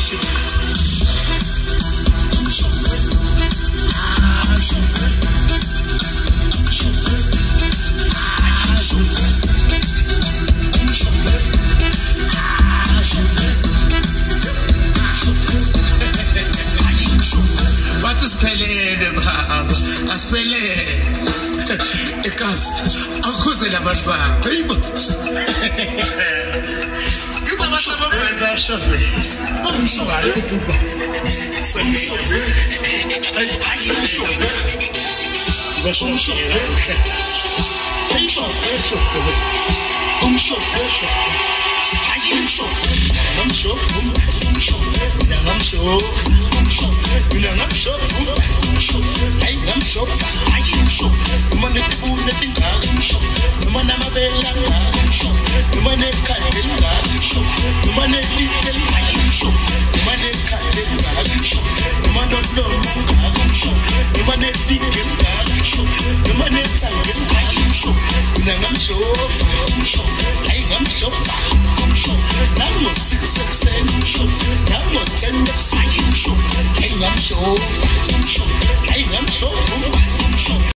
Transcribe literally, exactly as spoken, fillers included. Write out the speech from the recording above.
Asiphelele baba, asiphelele. Ekazi, akhuze labantu bakho, yibo. Ngizabasebenzela shofe. Umshwayo kuba. Semshofe. Ay, ay, shofe. Zashomshofe. Hey, shofe, shofe. Umshofe, shofe. I'm so I'm so I'm so I'm so I'm so I am so I am so money food nothing I'm so money my bella I'm so money candle I'm so money tickle I'm so money candle I'm so money no I'm so money tickle I'm so money candle I'm so I'm so I'm so I am so I'm so I'm not six seven I'm not ten I'm so I'm so I am so